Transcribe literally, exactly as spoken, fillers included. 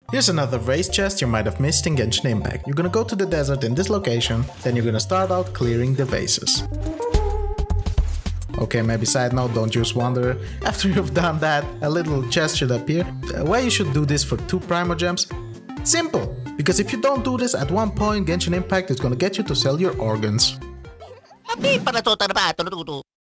Here's another vase chest you might have missed in Genshin Impact. You're gonna go to the desert in this location, then you're gonna start out clearing the vases. Okay, maybe side note, don't use Wanderer. After you've done that, a little chest should appear. Why you should do this for two Primogems? Simple! Because if you don't do this, at one point Genshin Impact is gonna get you to sell your organs.